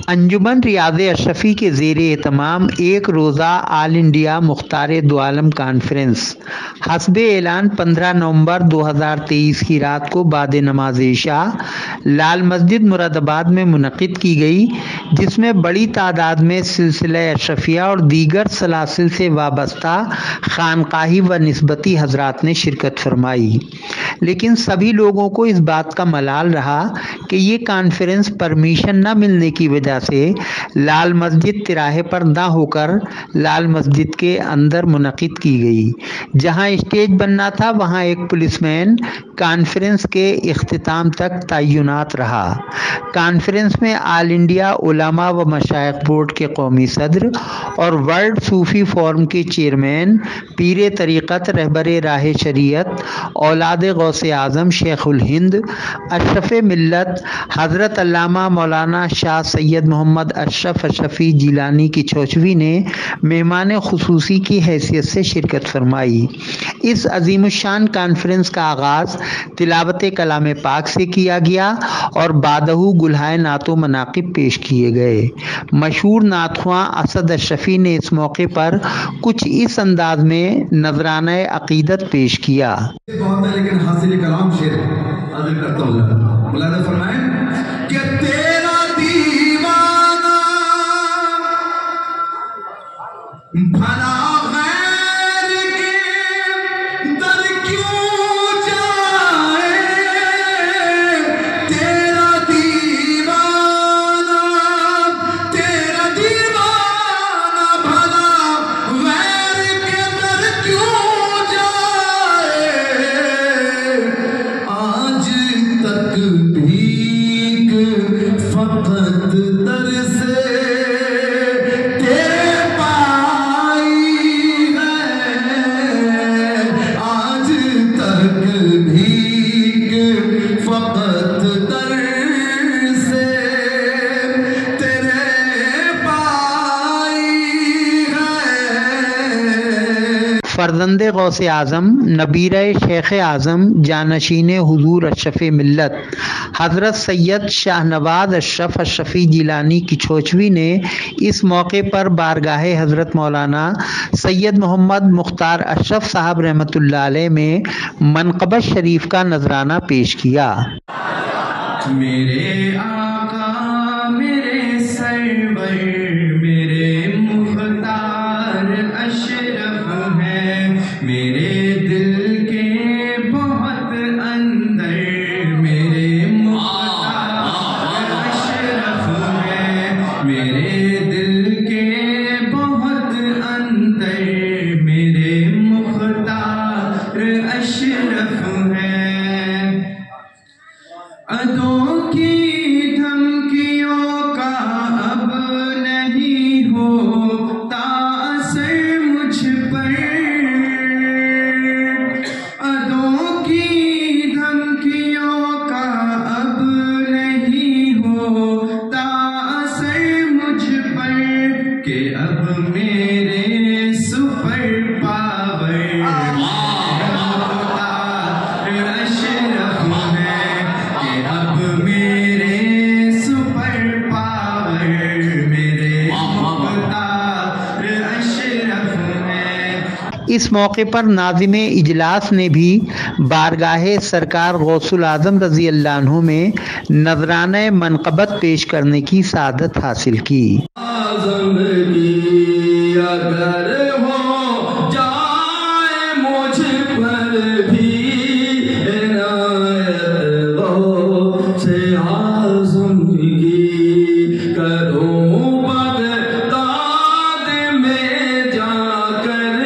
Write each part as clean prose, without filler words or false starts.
अंजुमन रियाज़ अशरफी के ज़ेर एहतमाम एक रोज़ा आल इंडिया मुख्तार दो आलम कॉन्फ्रेंस हस्बे ऐलान 15 नवंबर 2023 की रात को बाद नमाज इशा लाल मस्जिद मुरादाबाद में मुनक़िद की गई, जिसमें बड़ी तादाद में सिलसिला अशरफिया और दीगर सलासिल से वाबस्ता खानकाही व निस्बती हजरात ने शिरकत फरमाई। लेकिन सभी लोगों को इस बात का मलाल रहा कि ये कॉन्फ्रेंस परमिशन न मिलने की वजह से लाल मस्जिद तिराहे पर न होकर लाल मस्जिद के अंदर मुनक़िद की गई। जहां स्टेज बनना था वहां एक पुलिसमैन कॉन्फ्रेंस के इख्तिताम तक तैनात रहा। कॉन्फ्रेंस में आल इंडिया उलमा व मशाइख बोर्ड के कौमी सदर और वर्ल्ड सूफी फोरम के चेयरमैन पीर तरीक़त रहबर राह शरीयत औलाद गौसे आज़म शेखुल हिंद अशरफ मिल्लत हज़रत अल्लामा मौलाना शाह सैयद मोहम्मद अशरफ अशरफी जिलानी की चौचवी ने मेहमान खुसूसी की हैसियत से शिरकत फरमाई। इस अजीमुशान कॉन्फ्रेंस का आगाज़ तिलावत कलाम पाक से किया गया और बादहू गुलहाए नातो मनाकिब पेश किए गए। मशहूर नातख्वां असद अशरफी ने इस मौके पर कुछ इस अंदाज में नजराना अकीदत पेश किया। बहुत है लेकिन हासिल कलाम शेर हाजिर करता हूँ। मुलाज़ा फरमाएं कि तेरा दीवाना भला गैर के दर क्यों जाए, तेरा दीवाना भला गैर के दर क्यों जाए, आज तक भीख फकत दर से तेरे पाई है, आज तक भीख फकत दर से तेरे पाई है। फर्जंदे गौसे आज़म नबीर शेख आज़म जानशीन हुजूर अशरफ मिल्लत हज़रत सैयद शाहनवाज अशरफ अशरफी जिलानी की चौचवी ने इस मौके पर बारगाहे हज़रत मौलाना सैयद मोहम्मद मुख्तार अशरफ साहब रहमतुल्लाह अलैह में मनक़बत शरीफ का नजराना पेश किया। मेरे आका मेरे सरवर मेरे मुख्तार अशरफ है, मेरे दिल के बहुत अंदर मेरे मुख्तार अशरफ है, मेरे दिल के बहुत अंदर मेरे मुख्तार अशरफ है। अदों की धमकियों का अब नहीं होता असर मुझ पर, अदों की धमकियों का अब नहीं होता असर मुझ पर, कि अब मेरे सुपर पावर अशरफ है, कि अब मेरे सुपर पावर मेरे मुख्तार अशरफ है। इस मौके पर नाज़िम इजलास ने भी बारगाहे सरकार गौसुल आज़म रज़ी अल्लाह अन्हु में नजराना मनक़बत पेश करने की सआदत हासिल की। आज़म की अगर हो जाए मुझ पर भी इनायत गौसे आज़म की, करूं बगदाद में जाकर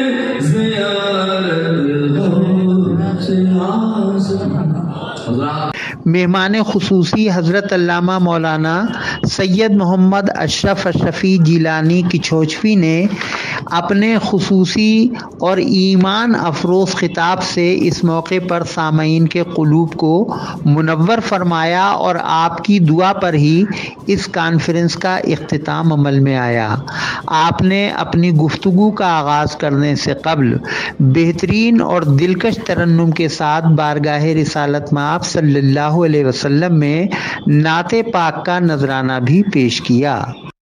ज़ियारत गौसे आज़म। मेहमान खुसूसी हज़रत अल्लामा मौलाना सैयद मोहम्मद अशरफ अशरफी जिलानी की चौचवी ने अपने खुसूसी और ईमान अफरोज खिताब से इस मौके पर सामईन के क़ुलूब को मुनव्वर फरमाया और आपकी दुआ पर ही इस कॉन्फ्रेंस का इख्तिताम अमल में आया। आपने अपनी गुफ्तगू का आगाज़ करने से कब्ल बेहतरीन और दिलकश तरन्नुम के साथ बारगाह रिसालत माब सल्लल्लाहु अलैहि वसल्लम में नाते पाक का नजराना भी पेश किया।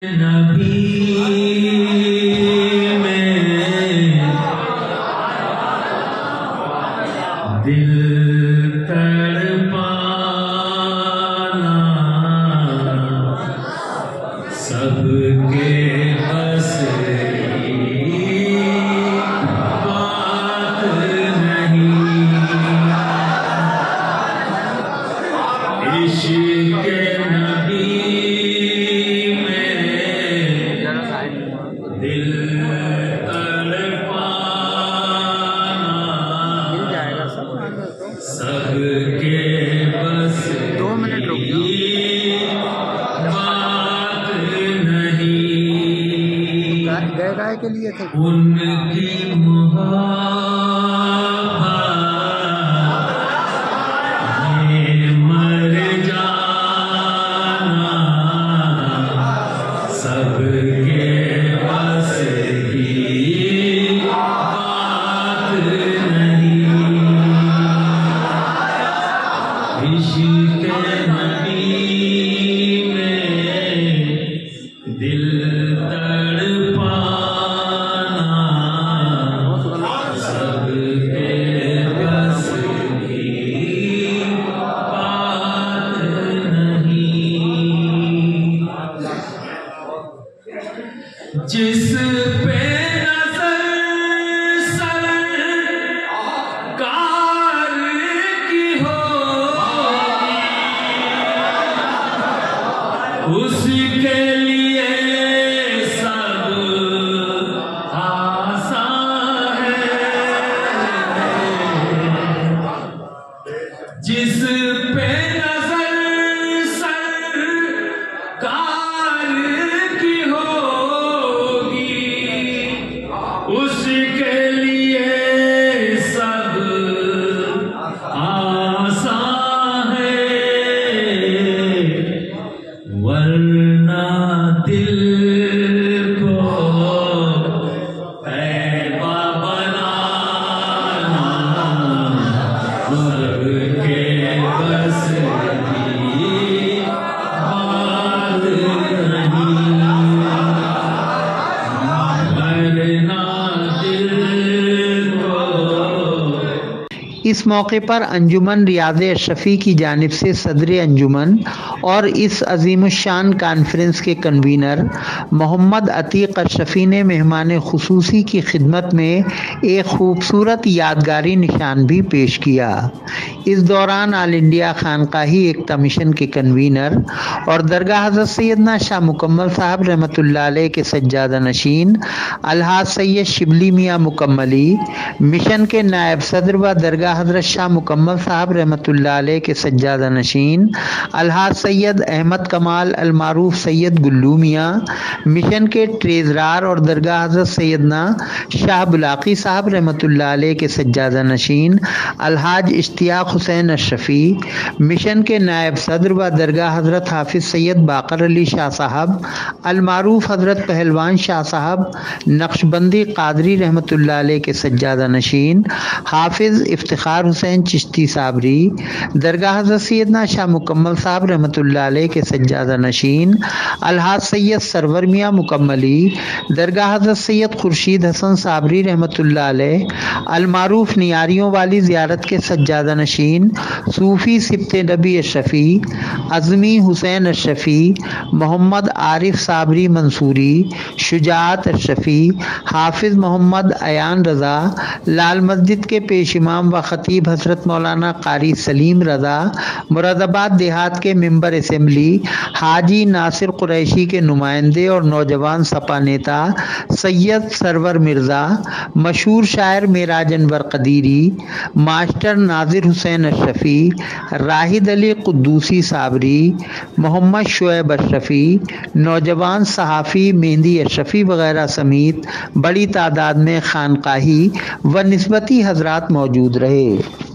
दिल तड़पाना सबके बस बात नहीं, इश्क़ नबी में दिल सबके बस 2 मिनट रुक बात नहीं, गाय के लिए थे उनकी मुहब्बत में मर जाना सबके बस की बात नहीं, इश्क़ नबी में दिल तड़पाना सबके बस की बात नहीं, जिस पे नज़र सरकार की हो उसके लिए सब आसान है, जिस पे नजर सरकार की होगी उसके लिए सब आसान है, वरना दिल को तैबा बनाना सबके बस की बात नहीं, वरना दिल को। इस मौके पर अंजुमन रियाज़ अशरफी की जानिब से सदर अंजुमन और इस अजीमुशान कॉन्फ्रेंस के कन्वीनर मोहम्मद अतीक अशरफी ने मेहमान खुसूसी की खिदमत में एक खूबसूरत यादगारी निशान भी पेश किया। इस दौरान ऑल इंडिया खानकाही एकता मिशन के कन्वीनर और दरगाह हज़रत सैयदना शाह मुकम्मल साहब रहमतुल्लाह अलैह के सज्जादा नशीन अलहाज सैयद शिबली मियाँ मुकम्मली, मिशन के नायब सदर व दरगाह हज़रत शाह मुकम्मल साहब रहमतुल्लाह अलैह के सज्जादा नशीन अलहाज सैयद अहमद कमाल अलमारूफ सैयद गुल्लू मियाँ, मिशन के ट्रेजरार और दरगाह हज़रत सैयदना शाह बुलाकी साहब रहमतुल्लाह अलैह के सज्जादा नशीन अलहाज इश्तियाक हुसैन अशरफी, मिशन के नायब सदर व दरगाह हज़रत हाफिज़ सैयद बाकर अली शाह साहब अलमारूफ हज़रत पहलवान शाह साहब नक्शबंदी कादरी रहमतुल्लाह अलैह के सज्जादा नशीन हाफिज़ इफ्तिखार हुसैन चिश्ती साबरी, दरगाह हज़रत सैयदना शाह मुकम्मल साहब रहमतुल्लाह अलैह के सज्जादा नशीन अलहाज सैयद सरवर मियाँ मुकम्मली, दरगाह हज़रत सैयद खुर्शीद हसन साबरी रहमतुल्लाह अलैह अलमारूफ नियारियों वाली ज़ियारत के सज्जादा नशीन सूफ़ी सिब्ते नबी अशरफी, अज़मी हुसैन अशरफी, मोहम्मद आरिफ साबरी मंसूरी, शुजात अशरफी, हाफिज़ मोहम्मद अयान रज़ा, लाल मस्जिद के पेश इमाम व खतीब खतीब हजरत मौलाना कारी सलीम रज़ा, मुरादाबाद देहात के मेंबर असेंबली हाजी नासिर कुरैशी के नुमाइंदे और नौजवान सपा नेता सैयद सरवर मिर्ज़ा, मशहूर शायर मेराज अनवर कदीरी, मास्टर नाजिर हुसैन अशरफी, राहिद अली कुद्दूसी साबरी, मोहम्मद शुएब अशरफी, नौजवान सहाफ़ी मेहंदी अशरफी वगैरह समेत बड़ी तादाद में खानकाही व निस्बती हजरात मौजूद रहे।